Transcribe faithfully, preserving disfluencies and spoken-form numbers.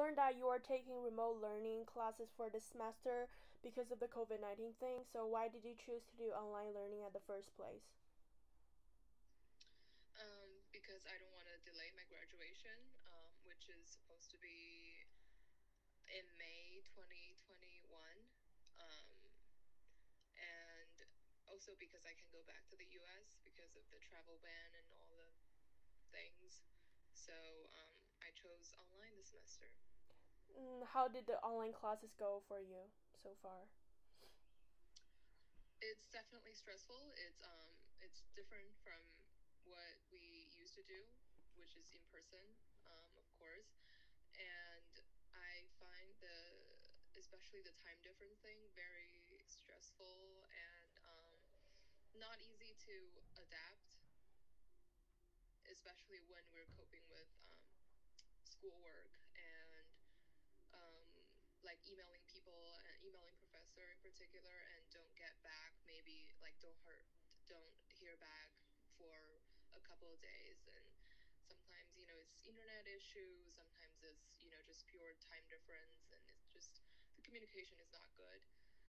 learned that you are taking remote learning classes for this semester because of the COVID nineteen thing. So why did you choose to do online learning at the first place? Um, because I don't want to delay my graduation, um, which is supposed to be in May twenty twenty-one. Um, and also because I can go back to the U S because of the travel ban and all the things. So um, I chose online this semester. Mm, how did the online classes go for you so far? It's definitely stressful. It's um it's different from what we used to do, which is in person, um, of course. And I find the especially the time difference thing very stressful and um, not easy to adapt, especially when we're coping with um, schoolwork and um, like emailing people and emailing professor in particular and don't get back, maybe like don't hurt don't hear back for a couple of days. And sometimes, you know, it's internet issues, sometimes it's, you know, just pure time difference, and it's just the communication is not good.